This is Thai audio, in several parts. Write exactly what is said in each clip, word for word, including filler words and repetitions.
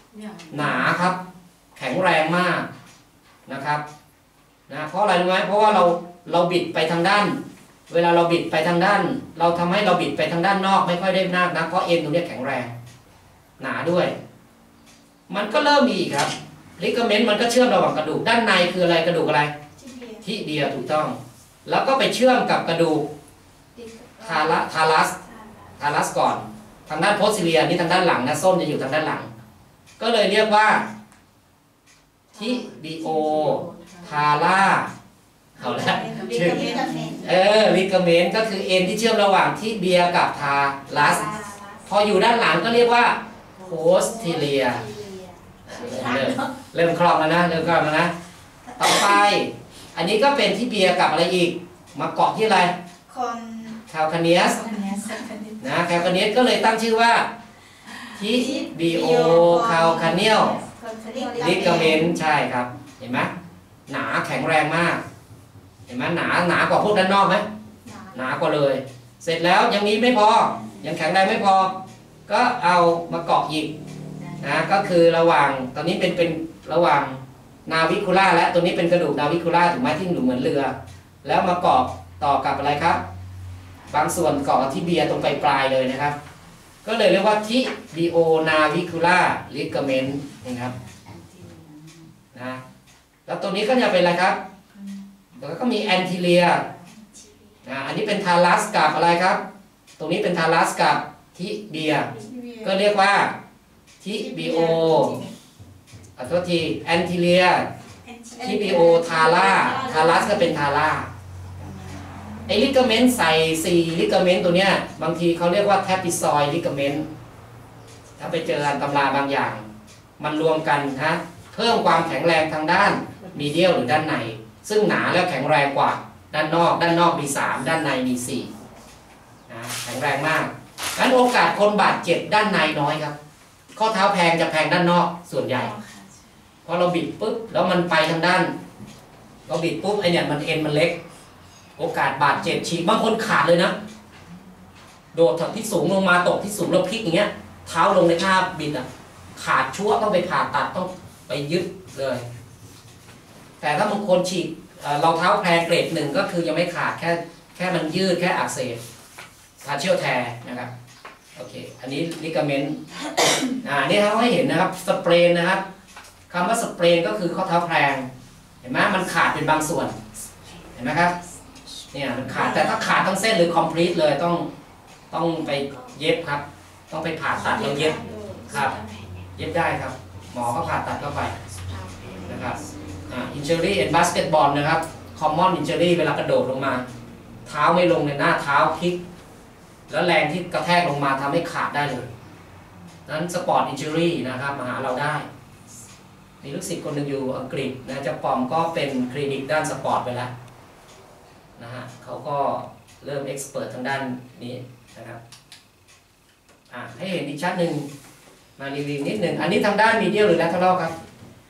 หนาครับแข็งแรงมากนะครับนะเพราะอะไรรู้ไหมเพราะว่าเราเราบิดไปทางด้านเวลาเราบิดไปทางด้าน เราทำให้เราบิดไปทางด้านนอกไม่ค่อยได้มากนะเพราะเอ็นตรงนี้แข็งแรงหนาด้วยมันก็เริ่มมีครับลิกาเมนต์มันก็เชื่อมระหว่างกระดูกด้านในคืออะไรกระดูกอะไรทิเบียถูกต้องแล้วก็ไปเชื่อมกับกระดูกทารัสทารัสทารัสก่อนทางด้านโพสซิเลียนี่ทางด้านหลังนะส้นจะอยู่ทางด้านหลังก็เลยเรียกว่าทิบิโอทาร่าเอาละชื่อเออลิกาเมนต์ก็คือเอ็นที่เชื่อมระหว่างทิเบียกับทารัสพออยู่ด้านหลังก็เรียกว่าโพสซิเลียเริ่มเริ่มคล่องแล้วนะเริ่มคล่องแล้วนะต่อไปอันนี้ก็เป็นทิเบียกับอะไรอีกมาเกาะที่อะไรแคลคาเนียสนะแคลคาเนียสก็เลยตั้งชื่อว่าทิบิโอแคลคาเนียลลิกาเมนต์ใช่ครับเห็นไหมหนาแข็งแรงมากเห็นไหมหนาหนากว่าพวกด้านนอกไหมหนากว่าเลยเสร็จแล้วยังนี้ไม่พอยังแข็งแรงไม่พอก็เอามาเกาะอีกนะก็คือระหว่างตอนนี้เป็นเป็นระหว่างนาวิคูล่าและตัวนี้เป็นกระดูกนาวิคูล่าถูกไหมที่ดูเหมือนเรือแล้วมาเกาะต่อกับอะไรครับบางส่วนเกาะกับทิเบียตรงปลายปลายเลยนะครับก็เลยเรียกว่าทิบิโอนาวิคูล่าลิกาเมนต์นะครับนะแล้วตัวนี้ก็จะเป็นอะไรครับแล้วก็มีแอนติเลียนะอันนี้เป็นทารัสกับอะไรครับตรงนี้เป็นทารัสกับทิเบียก็เรียกว่าทิบิโอขอโทษทีแอนติเลียทิบิโอทาร่าทารัสก็เป็นทาร่าไอลิกาเมนต์ใส่สี่ลิกาเมนต์ตัวเนี้ยบางทีเขาเรียกว่าแทปปิซอยลิกาเมนต์ถ้าไปเจอตำราบางอย่างมันรวมกันฮะเพิ่มความแข็งแรงทางด้านมีเดียลหรือด้านในซึ่งหนาและแข็งแรงกว่าด้านนอกด้านนอกมีสามด้านในมีสี่นะแข็งแรงมากงั้นโอกาสคนบาดเจ็บด้านในน้อยครับข้อเท้าแพงจะแพงด้านนอกส่วนใหญ่พอเราบิดปุ๊บแล้วมันไปทางด้านเราบิดปุ๊บไอเนี่ยมันเอ็นมันเล็กโอกาสบาดเจ็บฉีกบางคนขาดเลยนะโดดจากที่สูงลงมาตกที่สูงแล้วพลิกอย่างเงี้ยเท้าลงในท่าบิดอ่ะขาดชั่วต้องไปผ่าตัดต้องไปยึดเลยแต่ถ้าบางคนฉีกเราเท้าแพงเกรดหนึ่งก็คือยังไม่ขาดแค่แค่มันยืดแค่อักเสบพาเชียลแทร์นะครับโอเคอันนี้ลิกาเมนต์อ่านี่เขาให้เห็นนะครับสเปรนนะครับคำว่าสเปรนก็คือข้อเท้าแพงเห็นไหมมันขาดเป็นบางส่วนเห็นไหมครับเนี่ยมันขาดแต่ถ้าขาดทั้งเส้นหรือคอมพลีทเลยต้องต้องไปเย็บครับต้องไปผ่าตัดแล้วเย็บครับเย็บได้ครับหมอก็ผ่าตัดเข้าไปนะครับอ่า injury in basketball นะครับ common injury เวลากระโดดลงมาเท้าไม่ลงในหน้าเท้าพลิกแล้วแรงที่กระแทกลงมาทำให้ขาดได้เลยนั้นสปอร์ต injury นะครับมาหาเราได้มีลูกศิษย์คนหนึ่งอยู่อังกฤษนะจะปอมก็เป็นคลินิกด้านสปอร์ตไปแล้วนะฮะเขาก็เริ่มเอ็กซ์เพิร์ททางด้านนี้นะครับอ่าให้เห็นอีกชัดหนึ่งมารีวิวนิดหนึ่งอันนี้ทางด้านมีเดียลหรือแลทเทอรัลครับ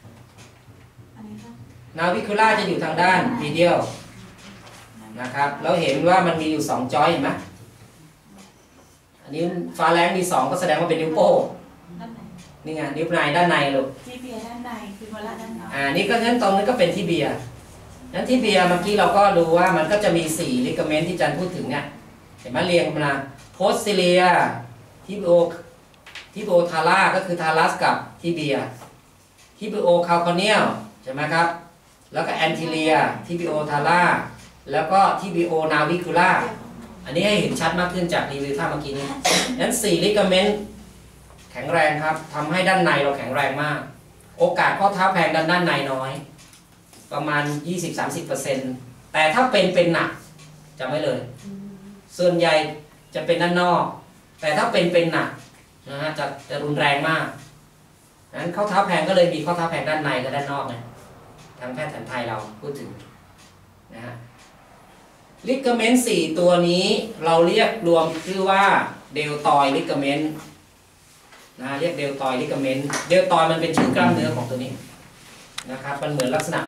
นาวิคูล่าจะอยู่ทางด้านมีเดียลนะครับแล้วเห็นว่ามันมีอยู่สองจอยเห็นไหมอันนี้ฟาแลงมีสองก็แสดงว่าเป็นนิ้วโป้งนี่ไงนิ้วในด้านในลูกที่เบียด้านในคือโมล่าด้านนอกอ่านี่ก็งั้นตรงนี้ก็เป็นที่เบียนั้นที่เบียเมื่อกี้เราก็ดูว่ามันก็จะมีสี่ลิกาเมนต์ที่จันพูดถึงเนี่ยเห็นไหมเรียงมาโพสซิเลียทิบิโอทิบิโอทาร่าก็คือทารัสกับทิเบียทิบิโอคาลคาเนียลใช่ไหมครับแล้วก็แอนติเลียทิบิโอทาร่าแล้วก็ทิบิโอนาวิคูล่าอันนี้ให้เห็นชัดมากขึ้นจากรีวิวท่าเมื่อกี้นี้นั้นสี่ลิกาเมนต์แข็งแรงครับทำให้ด้านในเราแข็งแรงมากโอกาสข้อเท้าแพงด้านด้านในน้อยประมาณ ยี่สิบถึงสามสิบเปอร์เซ็นต์ แต่ถ้าเป็นเป็นหนักจำไว้เลยส่วนใหญ่จะเป็นด้านนอกแต่ถ้าเป็นเป็นหนักนะฮะจะจะรุนแรงมากนั้นข้อเท้าแพงก็เลยมีข้อเท้าแพงด้านในกับด้านนอกนะทางแพทย์แผนไทยเราพูดถึงนะฮะลิกาเมนต์สี่ตัวนี้เราเรียกรวมชื่อว่าเดลตอยลิกาเมนต์นะเรียกเดลตอยลิกาเมนต์เดลตอยมันเป็นชื่อกล้ามเนื้อของตัวนี้นะครับมันเหมือนลักษณะ